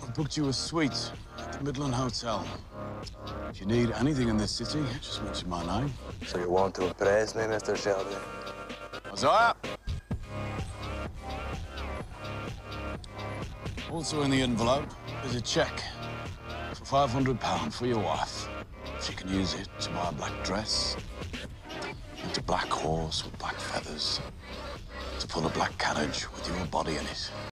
I booked you a suite at the Midland Hotel. If you need anything in this city, just mention my name. So you want to impress me, Mr. Shelby? What's that? Also in the envelope is a cheque for £500 for your wife. She can use it to buy a black dress, and a black horse with black feathers, to pull a black carriage with your body in it.